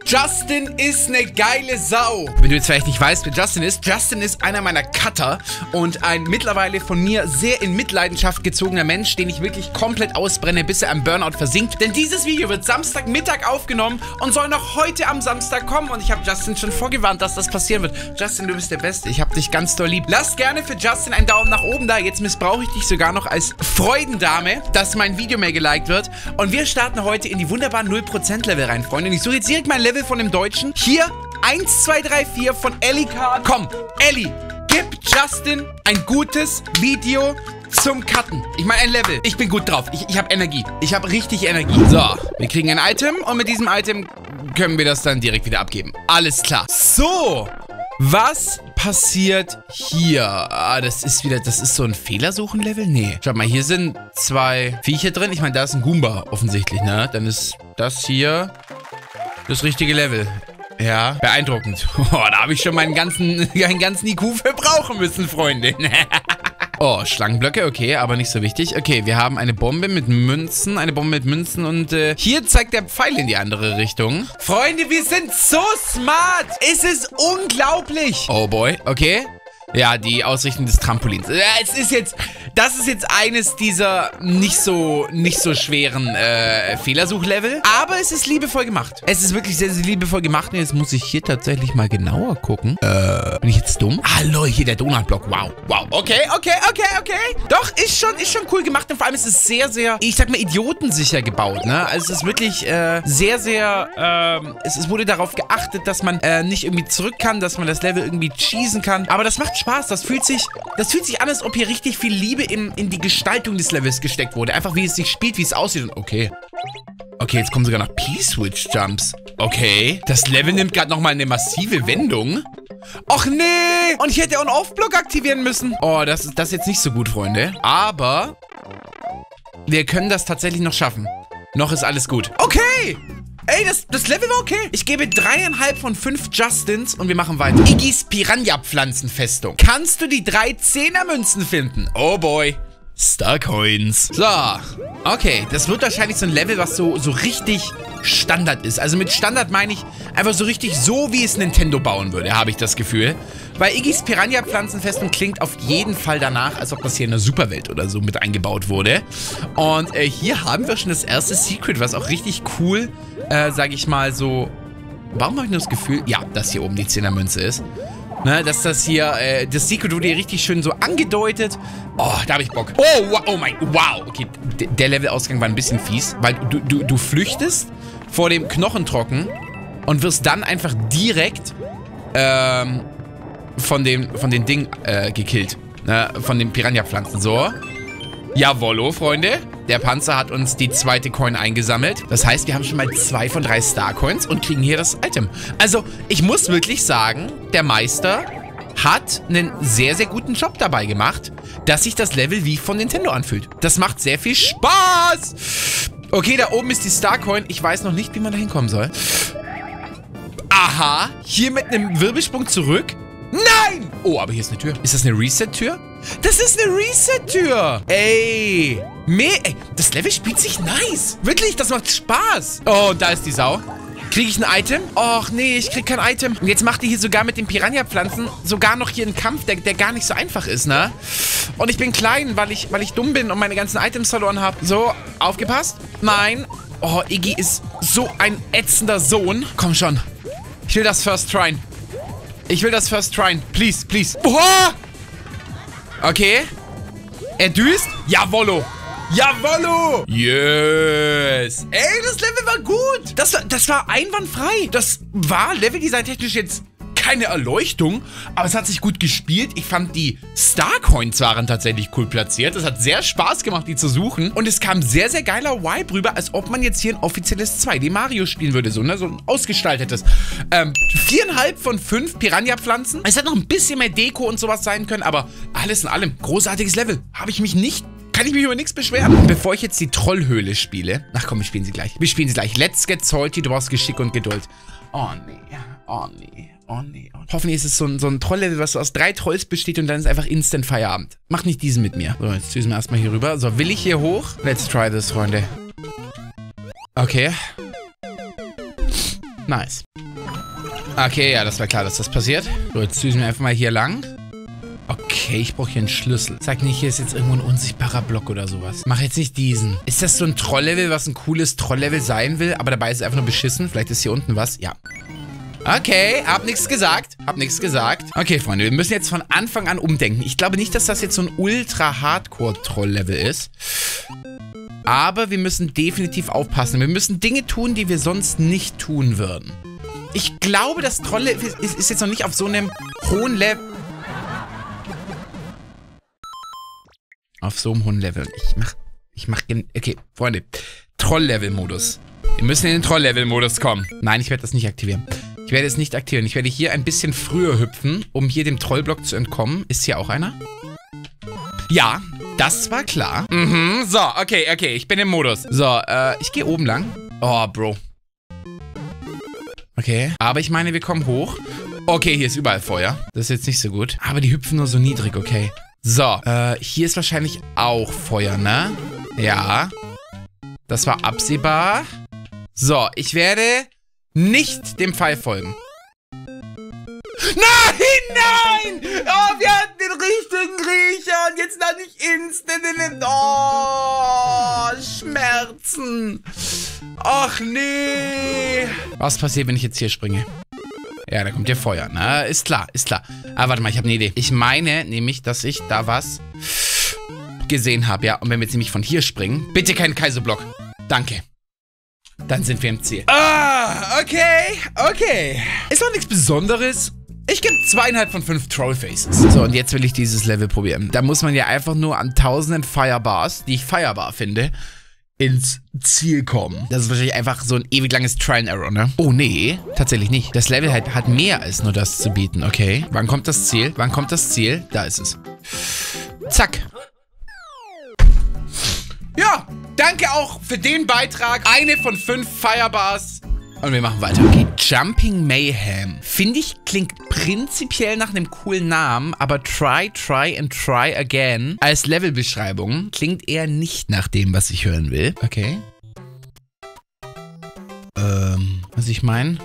Justin ist eine geile Sau. Wenn du jetzt vielleicht nicht weißt, wer Justin ist einer meiner Cutter und ein mittlerweile von mir sehr in Mitleidenschaft gezogener Mensch, den ich wirklich komplett ausbrenne, bis er am Burnout versinkt. Denn dieses Video wird Samstagmittag aufgenommen und soll noch heute am Samstag kommen. Und ich habe Justin schon vorgewarnt, dass das passieren wird. Justin, du bist der Beste. Ich habe dich ganz doll lieb. Lasst gerne für Justin einen Daumen nach oben da. Jetzt missbrauche ich dich sogar noch als Freudendame, dass mein Video mehr geliked wird. Und wir starten heute in die wunderbaren 0% Level rein, Freunde. Und ich suche jetzt direkt mein Level von dem Deutschen. Hier 1, 2, 3, 4 von Ellie Card. Komm, Ellie, gib Justin ein gutes Video zum Cutten. Ich meine ein Level. Ich bin gut drauf. Ich habe Energie. Ich habe richtig Energie. So, wir kriegen ein Item und mit diesem Item können wir das dann direkt wieder abgeben. Alles klar. So, was passiert hier? Ah, das ist so ein Fehlersuchen-Level? Nee. Schaut mal, hier sind 2 Viecher drin. Ich meine, da ist ein Goomba offensichtlich, ne? Dann ist das hier das richtige Level. Ja, beeindruckend. Oh, da habe ich schon meinen ganzen IQ verbrauchen müssen, Freunde. Oh, Schlangenblöcke, okay, aber nicht so wichtig. Okay, wir haben eine Bombe mit Münzen, und hier zeigt der Pfeil in die andere Richtung. Freunde, wir sind so smart. Es ist unglaublich. Oh boy, okay. Ja, die Ausrichtung des Trampolins. Das ist jetzt eines dieser nicht so schweren Fehlersuchlevel. Aber es ist liebevoll gemacht. Es ist wirklich sehr, sehr liebevoll gemacht. Und jetzt muss ich hier tatsächlich mal genauer gucken. Bin ich jetzt dumm? Hallo, hier der Donutblock. Wow, wow. Okay. Doch, ist schon cool gemacht. Und vor allem ist es sehr, sehr, ich sag mal, idiotensicher gebaut, ne? Also es ist wirklich sehr, sehr, es wurde darauf geachtet, dass man nicht irgendwie zurück kann, dass man das Level irgendwie cheesen kann. Aber das macht Spaß. Das fühlt sich an, als ob hier richtig viel Liebe in die Gestaltung des Levels gesteckt wurde. Einfach wie es sich spielt, wie es aussieht. Und okay, jetzt kommen sogar noch P-Switch-Jumps. Okay, das Level nimmt gerade nochmal eine massive Wendung. Och nee! Und ich hätte On-Off-Block aktivieren müssen. Oh, das ist jetzt nicht so gut, Freunde. Aber wir können das tatsächlich noch schaffen. Noch ist alles gut. Okay! Ey, das Level war okay. Ich gebe 3,5 von 5 Justins und wir machen weiter. Iggys Piranha-Pflanzenfestung. Kannst du die 3 10er-Münzen finden? Oh boy. Starcoins. So. Okay, das wird wahrscheinlich so ein Level, was so richtig Standard ist. Also mit Standard meine ich einfach so richtig so, wie es Nintendo bauen würde, habe ich das Gefühl. Weil Iggys Piranha-Pflanzenfestung klingt auf jeden Fall danach, als ob das hier in der Superwelt oder so mit eingebaut wurde. Und hier haben wir schon das erste Secret, was auch richtig cool, sage ich mal so... Warum habe ich nur das Gefühl... Ja, dass hier oben die 10er-Münze ist. Ne, dass das hier... das Secret wurde hier richtig schön so angedeutet. Oh, da habe ich Bock. Oh mein... Wow. Okay, der Levelausgang war ein bisschen fies. Weil du flüchtest vor dem Knochentrocken und wirst dann einfach direkt... von den Ding gekillt. Von den Piranha-Pflanzen. So. Jawollo, Freunde. Der Panzer hat uns die zweite Coin eingesammelt. Das heißt, wir haben schon mal 2 von 3 Star-Coins und kriegen hier das Item. Also, ich muss wirklich sagen, der Meister hat einen sehr, sehr guten Job dabei gemacht, dass sich das Level wie von Nintendo anfühlt. Das macht sehr viel Spaß. Okay, da oben ist die Star-Coin. Ich weiß noch nicht, wie man da hinkommen soll. Aha, hier mit einem Wirbelsprung zurück. Nein! Oh, aber hier ist eine Tür. Ist das eine Reset-Tür? Das ist eine Reset-Tür! Ey, das Level spielt sich nice. Wirklich, das macht Spaß. Oh, und da ist die Sau. Kriege ich ein Item? Och, nee, ich krieg kein Item. Und jetzt macht die hier sogar mit den Piranha-Pflanzen sogar noch hier einen Kampf, der gar nicht so einfach ist, ne? Und ich bin klein, weil ich dumm bin und meine ganzen Items verloren habe. So, aufgepasst? Nein. Oh, Iggy ist so ein ätzender Sohn. Komm schon. Ich will das first tryen. Please, please. Oha! Okay. Er düst. Jawollo. Yes. Ey, das Level war gut. Das war einwandfrei. Das war leveldesign-technisch jetzt keine Erleuchtung, aber es hat sich gut gespielt. Ich fand, die Starcoins waren tatsächlich cool platziert. Es hat sehr Spaß gemacht, die zu suchen. Und es kam sehr, sehr geiler Vibe rüber, als ob man jetzt hier ein offizielles 2D-Mario spielen würde. So, ne? So ein ausgestaltetes. 4,5 von 5 Piranha-Pflanzen. Es hätte noch ein bisschen mehr Deko und sowas sein können, aber alles in allem, großartiges Level. Kann ich mich über nichts beschweren. Bevor ich jetzt die Trollhöhle spiele. Ach komm, wir spielen sie gleich. Let's get salty. Du brauchst Geschick und Geduld. Oh nee. Hoffentlich ist es so ein Trolllevel, was so aus 3 Trolls besteht und dann ist einfach Instant Feierabend. Mach nicht diesen mit mir. So, jetzt düsen wir erstmal hier rüber. So, will ich hier hoch? Let's try this, Freunde. Okay. Nice. Okay, ja, das war klar, dass das passiert. So, jetzt düsen wir einfach mal hier lang. Okay, ich brauche hier einen Schlüssel. Sag nicht, hier ist jetzt irgendwo ein unsichtbarer Block oder sowas. Mach jetzt nicht diesen. Ist das so ein Trolllevel, was ein cooles Trolllevel sein will, aber dabei ist es einfach nur beschissen? Vielleicht ist hier unten was. Ja. Okay, hab nichts gesagt. Okay, Freunde, wir müssen jetzt von Anfang an umdenken. Ich glaube nicht, dass das jetzt so ein ultra-Hardcore-Troll-Level ist. Aber wir müssen definitiv aufpassen. Wir müssen Dinge tun, die wir sonst nicht tun würden. Ich glaube, das Troll-Level ist jetzt noch nicht auf so einem hohen Level... Auf so einem hohen Level. Okay, Freunde. Troll-Level-Modus. Wir müssen in den Troll-Level-Modus kommen. Nein, ich werde das nicht aktivieren. Ich werde es nicht aktivieren. Ich werde hier ein bisschen früher hüpfen, um hier dem Trollblock zu entkommen. Ist hier auch einer? Ja, das war klar. So, okay. Ich bin im Modus. So, ich gehe oben lang. Oh, Bro. Okay, aber ich meine, wir kommen hoch. Okay, hier ist überall Feuer. Das ist jetzt nicht so gut. Aber die hüpfen nur so niedrig, okay. So, hier ist wahrscheinlich auch Feuer, ne? Ja. Das war absehbar. So, ich werde nicht dem Pfeil folgen. Nein! Oh, wir hatten den richtigen Riecher und jetzt noch nicht instant in den... Oh, Schmerzen. Ach, nee. Was passiert, wenn ich jetzt hier springe? Ja, da kommt ja Feuer, ne? Ist klar. Aber warte mal, ich habe eine Idee. Ich meine nämlich, dass ich da was gesehen habe, ja. Und wenn wir jetzt nämlich von hier springen... Bitte keinen Kaiserblock. Danke. Dann sind wir im Ziel. Ah, okay. Ist noch nichts Besonderes. Ich gebe 2,5 von 5 Trollfaces. So, und jetzt will ich dieses Level probieren. Da muss man ja einfach nur an tausenden Firebars, die ich firebar finde, ins Ziel kommen. Das ist wahrscheinlich einfach so ein ewig langes Trial and Error, ne? Oh, nee, tatsächlich nicht. Das Level hat mehr als nur das zu bieten, okay? Wann kommt das Ziel? Da ist es. Zack. Ja, danke auch für den Beitrag. 1 von 5 Firebars. Und wir machen weiter. Okay, Jumping Mayhem. Finde ich, klingt prinzipiell nach einem coolen Namen, aber Try Again als Levelbeschreibung klingt eher nicht nach dem, was ich hören will. Okay. Was ich meine?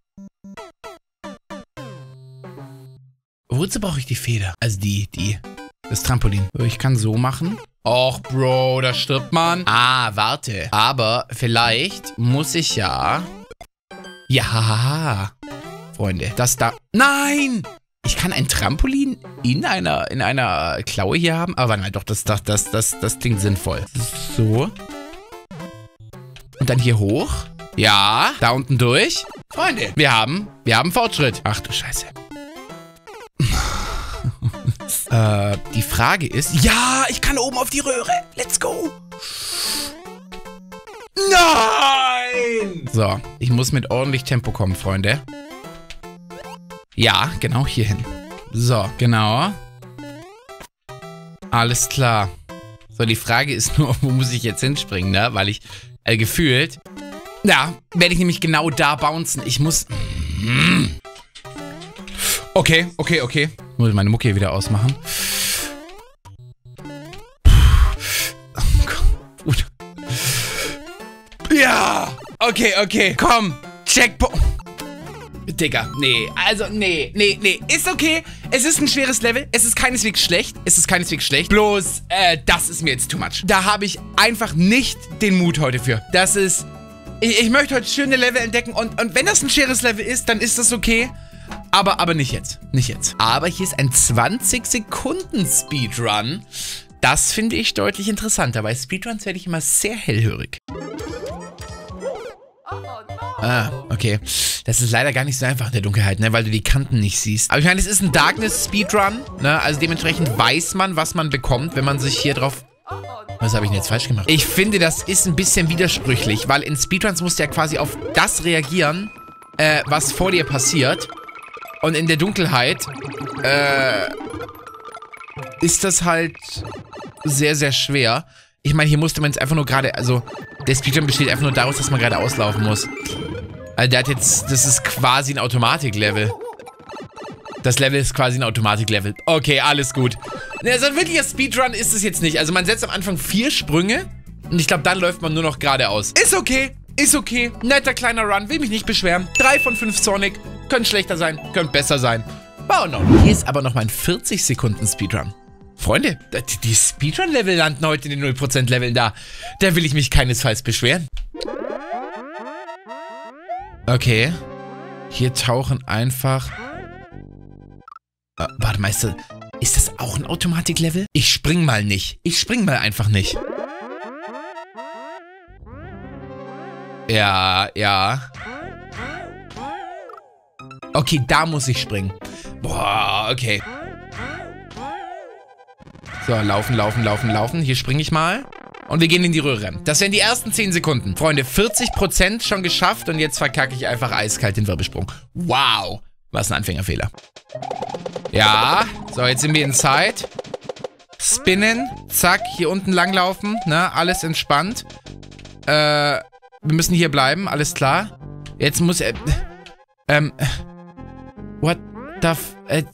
Wozu brauche ich die Feder? Also das Trampolin. Ich kann so machen. Och, Bro, da stirbt man. Ah, warte. Aber vielleicht muss ich ja... Ja, Freunde, das da... Nein! Ich kann ein Trampolin in einer Klaue hier haben? Aber warte mal, doch, das klingt sinnvoll. So. Und dann hier hoch. Ja, da unten durch. Freunde, wir haben Fortschritt. Ach du Scheiße. Die Frage ist... Ja, ich kann oben auf die Röhre. Let's go. Nein! So, ich muss mit ordentlich Tempo kommen, Freunde. Ja, genau hierhin. So, genau. Alles klar. So, die Frage ist nur, wo muss ich jetzt hinspringen, ne? Weil ich gefühlt... Ja, werde ich nämlich genau da bouncen. Ich muss... Okay. Muss ich meine Mucke hier wieder ausmachen. Gut. Ja! Okay. Komm! Checkpoint! Digga, nee. Also, nee. Ist okay. Es ist ein schweres Level. Es ist keineswegs schlecht. Bloß, das ist mir jetzt too much. Da habe ich einfach nicht den Mut heute für. Das ist... Ich möchte heute schöne Level entdecken und wenn das ein schweres Level ist, dann ist das okay. Aber nicht jetzt. Aber hier ist ein 20-Sekunden-Speedrun. Das finde ich deutlich interessanter. Bei Speedruns werde ich immer sehr hellhörig. Ah, okay. Das ist leider gar nicht so einfach in der Dunkelheit, ne? Weil du die Kanten nicht siehst. Aber ich meine, es ist ein Darkness-Speedrun, ne? Also dementsprechend weiß man, was man bekommt, wenn man sich hier drauf... Was habe ich denn jetzt falsch gemacht? Ich finde, das ist ein bisschen widersprüchlich, weil in Speedruns musst du ja quasi auf das reagieren, was vor dir passiert. Und in der Dunkelheit, ist das halt sehr, sehr schwer. Ich meine, hier musste man jetzt einfach nur gerade, also, der Speedrun besteht einfach nur daraus, dass man gerade auslaufen muss. Also der hat jetzt, das ist quasi ein Automatik-Level. Das Level ist quasi ein Automatik-Level. Okay, alles gut. Also ein wirklicher Speedrun ist es jetzt nicht. Also man setzt am Anfang 4 Sprünge und ich glaube, dann läuft man nur noch geradeaus. Ist okay. Ist okay. Netter kleiner Run. Will mich nicht beschweren. 3 von 5 Sonic. Könnte schlechter sein. Könnte besser sein. War in Ordnung. Hier ist aber noch mein 40 Sekunden Speedrun. Freunde, die Speedrun-Level landen heute in den 0% Leveln da. Da will ich mich keinesfalls beschweren. Okay. Hier tauchen einfach... warte mal, ist das auch ein Automatik-Level? Ich spring mal nicht. Ich spring mal einfach nicht. Ja, ja. Okay, da muss ich springen. Boah, okay. So, laufen, laufen, laufen, laufen. Hier springe ich mal. Und wir gehen in die Röhre. Das wären die ersten 10 Sekunden. Freunde, 40% schon geschafft und jetzt verkacke ich einfach eiskalt den Wirbelsprung. Wow. Was ein Anfängerfehler. Ja. So, jetzt sind wir in Zeit. Spinnen. Zack. Hier unten langlaufen. Ne? Alles entspannt. Wir müssen hier bleiben. Alles klar. Jetzt muss er... What the f...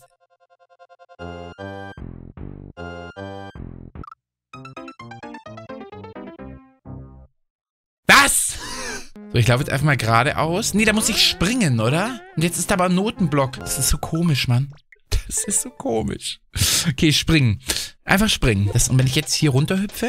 Was? So, ich laufe jetzt einfach mal geradeaus. Nee, da muss ich springen, oder? Und jetzt ist da aber ein Notenblock. Das ist so komisch, Mann. Das ist so komisch. Okay, springen. Einfach springen. Und wenn ich jetzt hier runterhüpfe...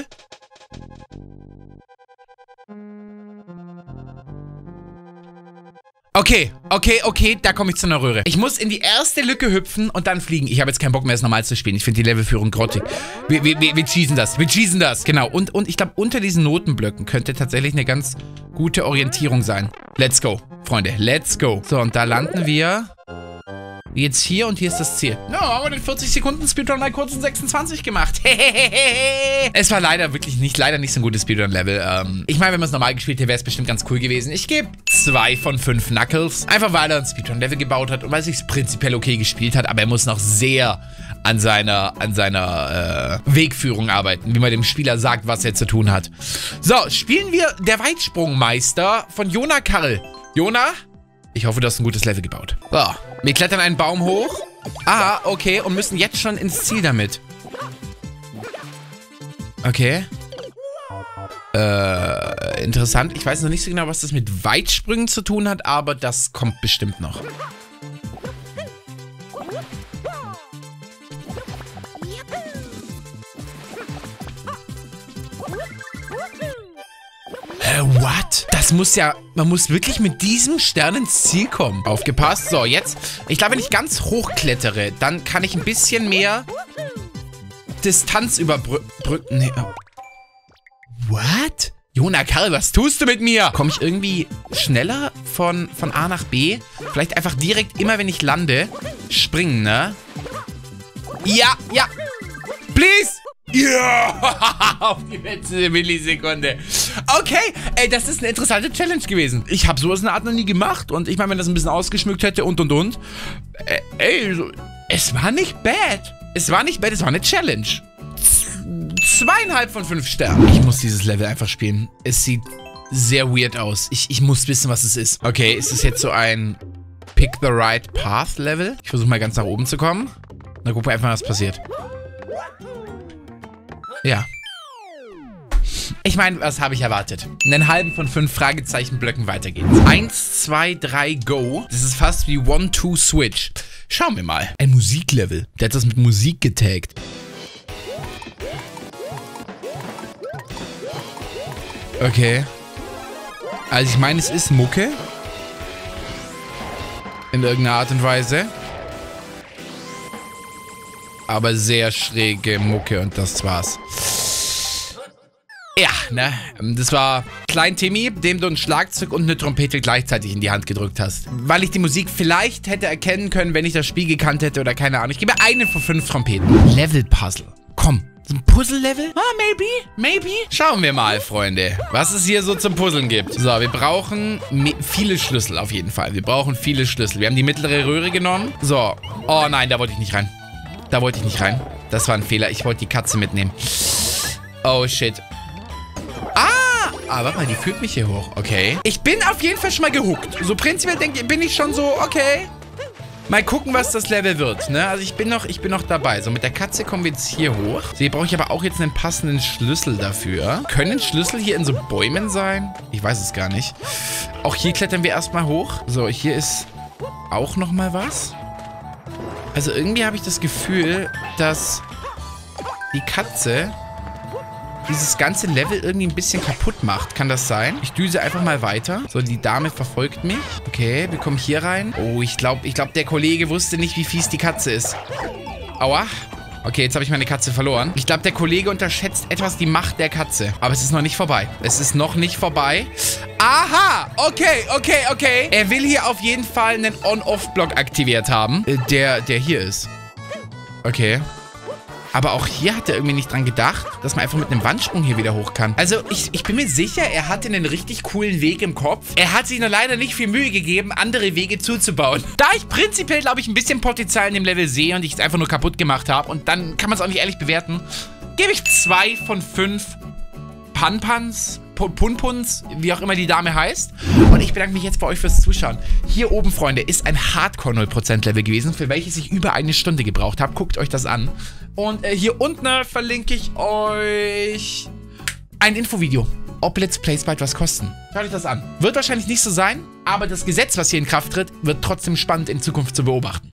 Okay, okay, okay, da komme ich zu einer Röhre. Ich muss in die erste Lücke hüpfen und dann fliegen. Ich habe jetzt keinen Bock mehr, es normal zu spielen. Ich finde die Levelführung grottig. Wir cheesen das. Wir cheesen das. Genau. Und ich glaube, unter diesen Notenblöcken könnte tatsächlich eine ganz gute Orientierung sein. Let's go, Freunde. Let's go. So, und da landen wir jetzt hier und hier ist das Ziel. No, haben wir den 40 Sekunden Speedrun mal kurz in 26 gemacht. Es war leider nicht so ein gutes Speedrun-Level. Ich meine, wenn man es normal gespielt hätte, wäre es bestimmt ganz cool gewesen. Ich gebe 2 von 5 Knuckles. Einfach weil er ein Speedrun-Level gebaut hat und weil es sich prinzipiell okay gespielt hat, aber er muss noch sehr an seiner Wegführung arbeiten, wie man dem Spieler sagt, was er zu tun hat. So, spielen wir der Weitsprungmeister von Jona Karl. Jona? Ich hoffe, du hast ein gutes Level gebaut. So, wir klettern einen Baum hoch. Ah, okay, und müssen jetzt schon ins Ziel damit. Okay. Interessant. Ich weiß noch nicht so genau, was das mit Weitsprüngen zu tun hat, aber das kommt bestimmt noch. What? Das muss ja... Man muss wirklich mit diesem Stern ins Ziel kommen. Aufgepasst. So, jetzt... Ich glaube, wenn ich ganz hoch klettere, dann kann ich ein bisschen mehr Distanz überbrücken. Nee. What? Jona Karl, was tust du mit mir? Komme ich irgendwie schneller von A nach B? Vielleicht einfach direkt immer, wenn ich lande, springen, ne? Ja, ja. Please. Ja, auf die letzte Millisekunde. Okay, ey, das ist eine interessante Challenge gewesen. Ich habe sowas in der Art noch nie gemacht. Und ich meine, wenn das ein bisschen ausgeschmückt hätte und. Ey, es war nicht bad. Es war nicht bad, es war eine Challenge. 2,5 von 5 Sternen. Ich muss dieses Level einfach spielen. Es sieht sehr weird aus. Ich muss wissen, was es ist. Okay, ist es jetzt so ein Pick the Right Path Level? Ich versuche mal ganz nach oben zu kommen. Dann gucken wir einfach, was passiert. Ja. Ich meine, was habe ich erwartet? Einen halben von 5 Fragezeichenblöcken weiter geht's. 1, 2, 3, go. Das ist fast wie 1, 2, switch. Schauen wir mal. Ein Musiklevel. Der hat das mit Musik getaggt. Okay. Also ich meine, es ist Mucke. In irgendeiner Art und Weise. Aber sehr schräge Mucke und das war's. Ja, ne? Das war Klein Timmy, dem du ein Schlagzeug und eine Trompete gleichzeitig in die Hand gedrückt hast. Weil ich die Musik vielleicht hätte erkennen können, wenn ich das Spiel gekannt hätte oder keine Ahnung. Ich gebe eine von 5 Trompeten. Level-Puzzle. Komm. So ein Puzzle-Level? Ah, maybe. Schauen wir mal, Freunde, was es hier so zum Puzzeln gibt. So, wir brauchen viele Schlüssel auf jeden Fall. Wir brauchen viele Schlüssel. Wir haben die mittlere Röhre genommen. So. Oh nein, da wollte ich nicht rein. Da wollte ich nicht rein. Das war ein Fehler. Ich wollte die Katze mitnehmen. Oh, shit. Ah, warte mal, die führt mich hier hoch. Okay. Ich bin auf jeden Fall schon mal gehuckt. So prinzipiell bin ich schon so, okay. Mal gucken, was das Level wird, ne? Also ich bin noch dabei. So, mit der Katze kommen wir jetzt hier hoch. So, hier brauche ich aber auch jetzt einen passenden Schlüssel dafür. Können Schlüssel hier in so Bäumen sein? Ich weiß es gar nicht. Auch hier klettern wir erstmal hoch. So, hier ist auch nochmal was. Also irgendwie habe ich das Gefühl, dass die Katze dieses ganze Level irgendwie ein bisschen kaputt macht. Kann das sein? Ich düse einfach mal weiter. So, die Dame verfolgt mich. Okay, wir kommen hier rein. Oh, ich glaube, der Kollege wusste nicht, wie fies die Katze ist. Aua. Okay, jetzt habe ich meine Katze verloren. Ich glaube, der Kollege unterschätzt etwas die Macht der Katze. Aber es ist noch nicht vorbei. Es ist noch nicht vorbei. Aha! Okay. Er will hier auf jeden Fall einen On-Off-Block aktiviert haben. Der hier ist. Okay. Aber auch hier hat er irgendwie nicht dran gedacht, dass man einfach mit einem Wandsprung hier wieder hoch kann. Also, ich bin mir sicher, er hatte einen richtig coolen Weg im Kopf. Er hat sich nur leider nicht viel Mühe gegeben, andere Wege zuzubauen. Da ich prinzipiell, glaube ich, ein bisschen Potenzial in dem Level sehe und ich es einfach nur kaputt gemacht habe und dann kann man es auch nicht ehrlich bewerten, gebe ich 2 von 5 Panpans, Punpuns, wie auch immer die Dame heißt. Und ich bedanke mich jetzt bei euch fürs Zuschauen. Hier oben, Freunde, ist ein Hardcore 0% Level gewesen, für welches ich über eine Stunde gebraucht habe. Guckt euch das an. Und hier unten verlinke ich euch ein Infovideo, ob Let's Plays bald was kosten. Schaut euch das an. Wird wahrscheinlich nicht so sein, aber das Gesetz, was hier in Kraft tritt, wird trotzdem spannend in Zukunft zu beobachten.